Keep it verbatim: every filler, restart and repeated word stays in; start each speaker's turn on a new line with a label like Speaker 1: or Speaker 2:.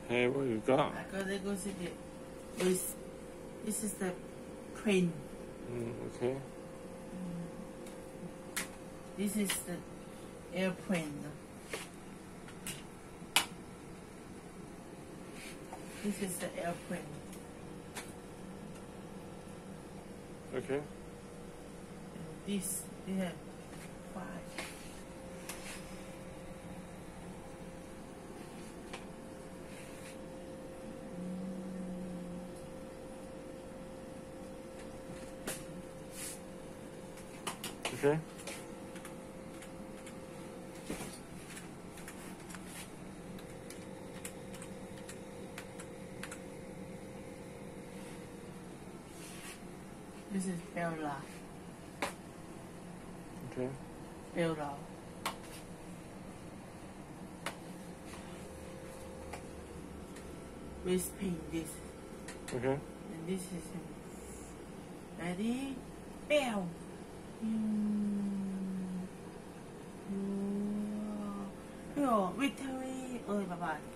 Speaker 1: Hey, what you got?
Speaker 2: I got to go see the. This, this is the plane.
Speaker 1: Mm, okay.
Speaker 2: This is the airplane. This is the airplane.
Speaker 1: Okay.
Speaker 2: And this, we have five.
Speaker 1: Okay.
Speaker 2: This is Bella.
Speaker 1: Okay.
Speaker 2: Bella. With paint this.
Speaker 1: Okay.
Speaker 2: And this is ready. Bell. Mm. Mm. Yo, Victory. Ơi bà bà.